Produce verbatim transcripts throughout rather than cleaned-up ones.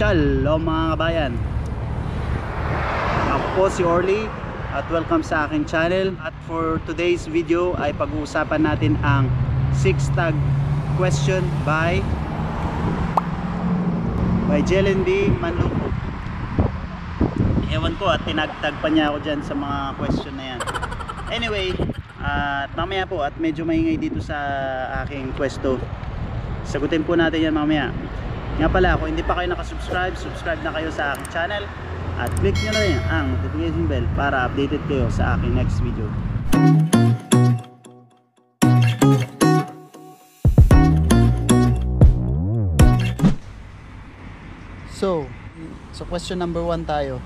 Shalom mga kabayan. Ako po si Orly at welcome sa aking channel. At for today's video ay pag-uusapan natin ang six tag question by by Jelen B. Manluco. Ewan ko at tinagtag pa niya ako dyan sa mga question na yan. Anyway, at mamaya po at medyo maingay dito sa aking pwesto. Sagutin po natin yan mamaya. Nga pala, kung hindi pa kayo nakasubscribe, subscribe na kayo sa aking channel at click nyo na rin ang notification bell para updated kayo sa aking next video. So, so question number one tayo.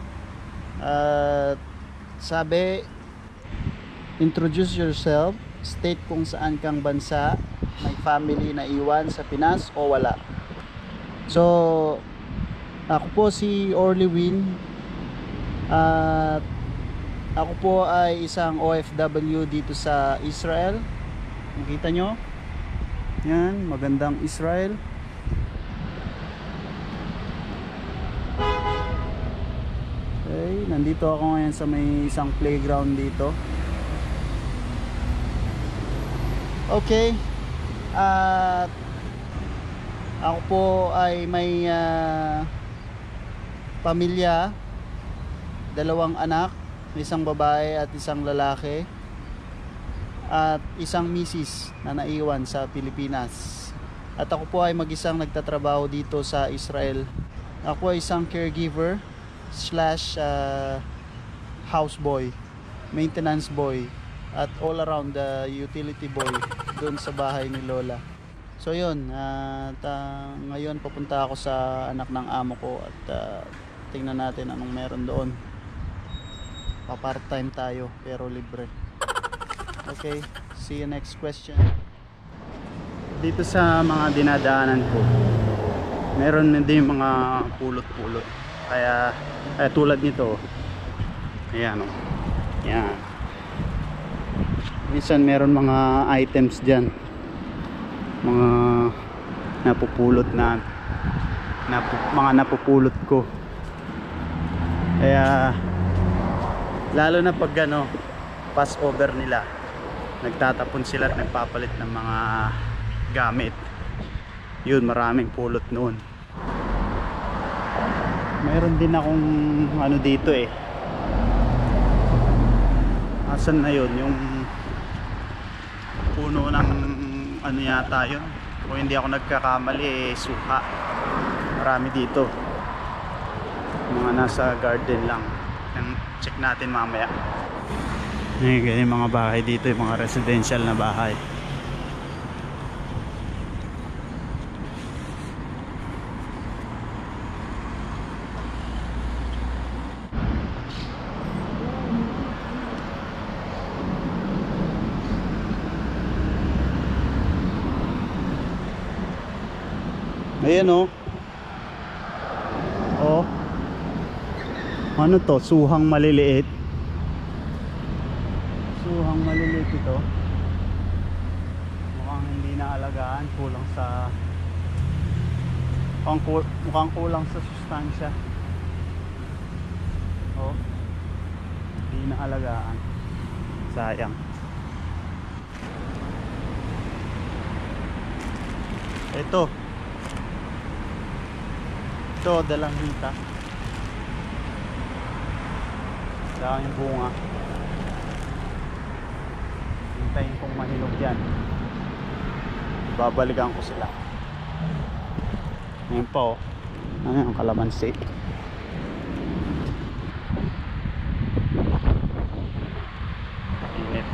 Uh, sabi, introduce yourself, state kung saan kang bansa, may family na iwan sa Pinas o wala. So, ako po si Orly Win at ako po ay isang O F W dito sa Israel. Nakita nyo? Yan, magandang Israel. Okay, nandito ako ngayon sa may isang playground dito. Okay, at ako po ay may uh, pamilya, dalawang anak, isang babae at isang lalaki, at isang misis na naiwan sa Pilipinas. At ako po ay mag-isang nagtatrabaho dito sa Israel. Ako ay isang caregiver slash uh, houseboy, maintenance boy, at all around the uh, utility boy doon sa bahay ni Lola. So yun, at uh, ngayon papunta ako sa anak ng amo ko at uh, tingnan natin anong meron doon. Pa part time tayo pero libre. Okay, see you next question. Dito sa mga dinadaanan ko, meron din mga pulot-pulot. Kaya, kaya tulad nito, ayan o, yan. Minsan meron mga items dyan, mga napupulot na napu, mga napupulot ko. Kaya lalo na pag ano, pass over nila, nagtatapon sila at nagpapalit ng mga gamit. Yun, maraming pulot noon. Mayroon din akong ano dito eh, asan na yun, yung puno ng ano yata yun, kung hindi ako nagkakamali eh, suha. Marami dito, mga nasa garden lang. Check natin mamaya. Eh, ganyan mga bahay dito, yung mga residential na bahay. Ayan o. Oh. Ano to? Suhang maliliit. Suhang maliliit ito. Mukhang hindi naalagaan. Kulang sa mukhang, kul mukhang kulang sa sustansya. Oh. Hindi naalagaan. Sayang. Ito. Ito, dalang hita. Daming bunga. Hintayin kong mahilog yan. Babalikan ko sila. Ngayon pa oh. Ano yung kalamansi? Init.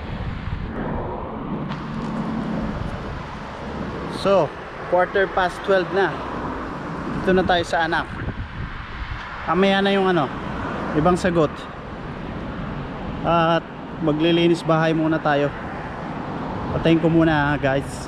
So, quarter past twelve na. Dito na tayo sa anak. Kamaya na yung ano, ibang sagot. At maglilinis bahay muna tayo. Patayin ko muna guys.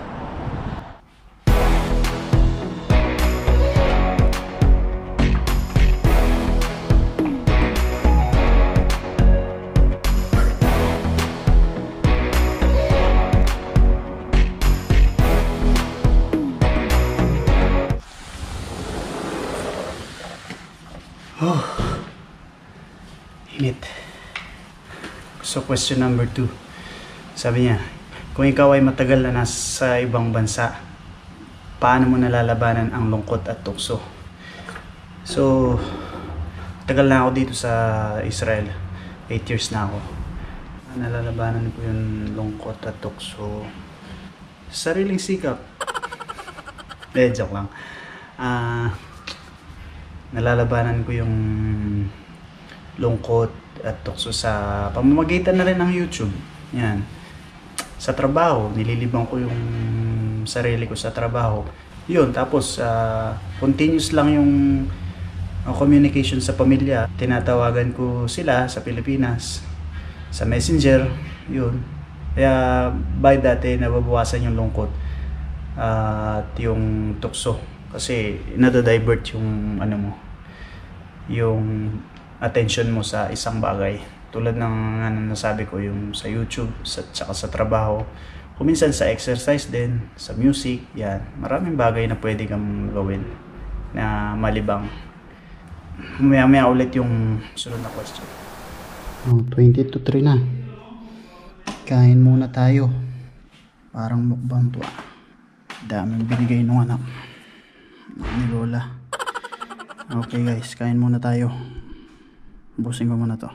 it. So question number two. Sabi niya, kung ikaw ay matagal na nasa ibang bansa, paano mo nalalabanan ang lungkot at tukso? So, tagal na ako dito sa Israel. eight years na ako. Nalalabanan ko yung lungkot at tukso. Sariling sikap. Eh, joke lang. Ah, nalalabanan ko yung lungkot at tukso sa pamamagitan na rin ng YouTube. Yan. Sa trabaho, nililibang ko yung sarili ko sa trabaho. Yun, tapos uh, continuous lang yung uh, communication sa pamilya. Tinatawagan ko sila sa Pilipinas, sa Messenger, yun. Kaya by that eh, nababawasan yung lungkot uh, at yung tukso. Kasi nado-divert yung ano mo, yung attention mo sa isang bagay. Tulad ng ano nasabi ko, yung sa YouTube, sa, saka sa trabaho. Kuminsan sa exercise din, sa music, yan. Maraming bagay na pwede kang gawin na malibang. Maya-maya ulit yung sunod na question. Oh, twenty to three na. Kain muna tayo. Parang mukbang to. Daming binigay nung anak ni Lola. Okay guys, kain muna tayo. Busin ko muna to.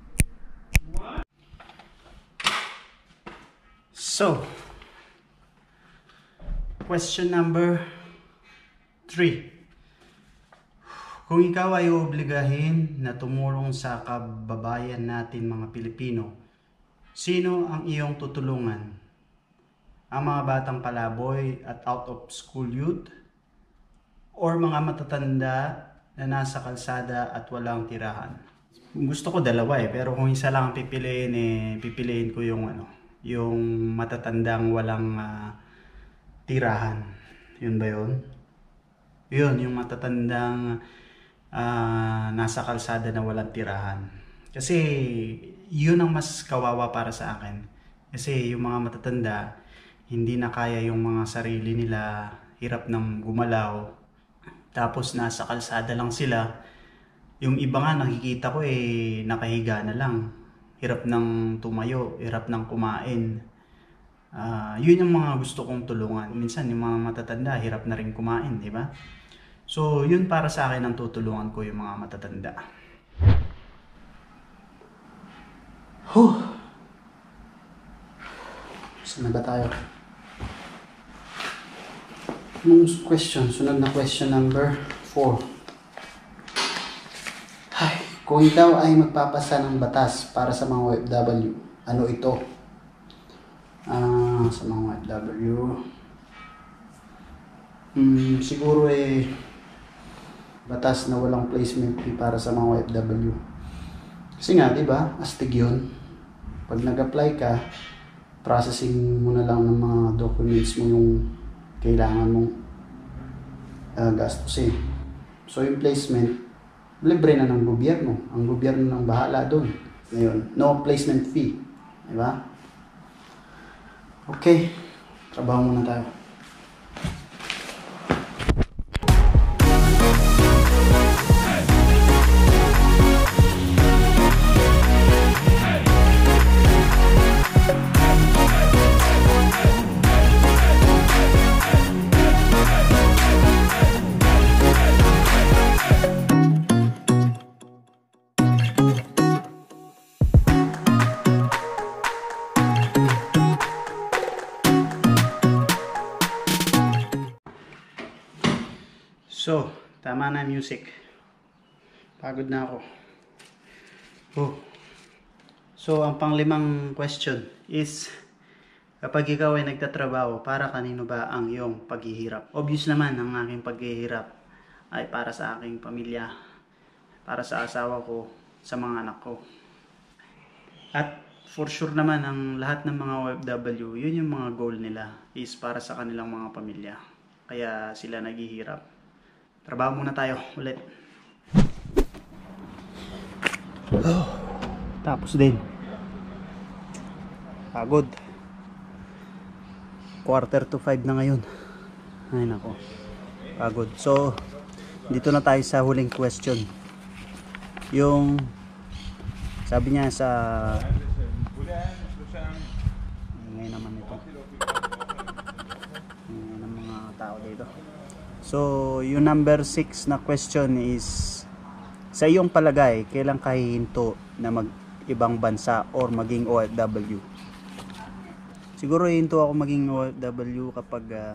So, question number three. Kung ikaw ay obligahin na tumulong sa kababayan natin mga Pilipino, sino ang iyong tutulungan? Ang mga batang palaboy at out of school youth? Or mga matatanda na nasa kalsada at walang tirahan? Gusto ko dalawa eh, pero kung isa lang ang pipiliin eh, pipiliin ko yung ano, yung matatandang walang uh, tirahan. Yun ba yun? Yun, yung matatandang uh, nasa kalsada na walang tirahan. Kasi yun ang mas kawawa para sa akin. Kasi yung mga matatanda, hindi na kaya yung mga sarili nila, hirap nang gumalaw. Tapos nasa kalsada lang sila. Yung iba nga nakikita ko eh nakahiga na lang. Hirap nang tumayo, hirap nang kumain. Uh, yun yung mga gusto kong tulungan. Minsan yung mga matatanda, hirap na rin kumain, di ba? So yun para sa akin ang tutulungan ko, yung mga matatanda. Huh. Saan na ba tayo? Anong question? Sunod na question number four. Ay, kung ikaw ay magpapasa ng batas para sa mga O F W, ano ito? Ah, sa mga O F W, hmm, siguro eh batas na walang placement fee para sa mga O F W. Kasi nga, di ba, astig yun. Pag nag-apply ka, processing mo na lang ng mga documents mo yung kailangan mong uh, gastusin. So yung placement, libre na ng gobyerno. Ang gobyerno nang bahala doon. Ngayon, no placement fee. Diba? Okay. Trabaho muna tayo. So, tama na music. Pagod na ako. Oh. So, ang panglimang question is, kapag ikaw ay nagtatrabaho, para kanino ba ang iyong paghihirap? Obvious naman, ang aking paghihirap ay para sa aking pamilya, para sa asawa ko, sa mga anak ko. At for sure naman, ang lahat ng mga O F W, yun yung mga goal nila, is para sa kanilang mga pamilya. Kaya sila naghihirap. Trabaho muna tayo ulit. Oh, tapos din. Pagod. Quarter to five na ngayon. Ay nako. Pagod. So, dito na tayo sa huling question. Yung Sabi niya sa ngayon naman ito. Ngayon ang mga tao dito. So, yung number six na question is, sa iyong palagay, kailan ka hihinto na mag-ibang bansa or maging O F W? Siguro hihinto ako maging O F W kapag uh,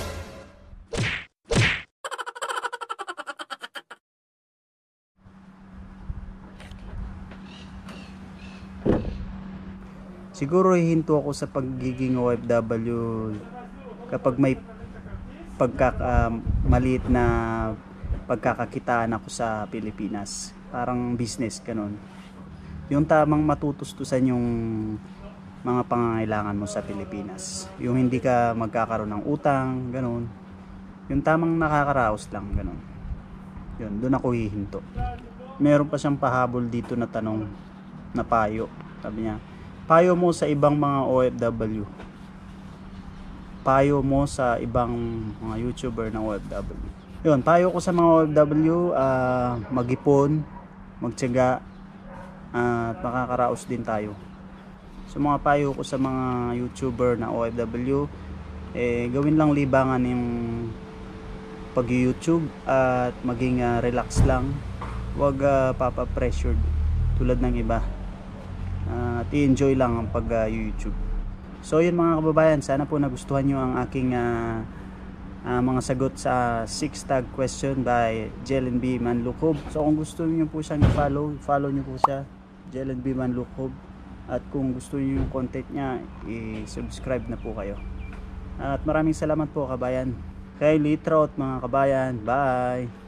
siguro hihinto ako sa pagiging O F W kapag may pagkaka uh, maliit na pagkakakitaan ako sa Pilipinas, parang business ganun, yung tamang matutustusan yung mga pangangailangan mo sa Pilipinas, yung hindi ka magkakaroon ng utang ganun, yung tamang nakakaraos lang ganun, yun, doon ako hihinto. Meron pa siyang pahabol dito na tanong na payo, sabi niya, payo mo sa ibang mga O F W, payo mo sa ibang mga YouTuber ng O F W. Yun, payo ko sa mga O F W, uh, mag-ipon, magtiyaga, uh, at makakaraos din tayo. So mga payo ko sa mga YouTuber na O F W, eh, gawin lang libangan yung pag-YouTube at maging uh, relax lang, huwag uh, papa-pressured tulad ng iba, uh, at i-enjoy lang ang pag-YouTube. Uh, so yun mga kababayan, sana po nagustuhan nyo ang aking uh, uh, mga sagot sa six tag question by Jelen B. Manlukob. So kung gusto niyo po siyang i-follow, follow niyo po siya, Jelen B. Manlukob. At kung gusto niyo yung content niya, i-subscribe na po kayo. At maraming salamat po kabayan. Kay Litrout mga kabayan. Bye!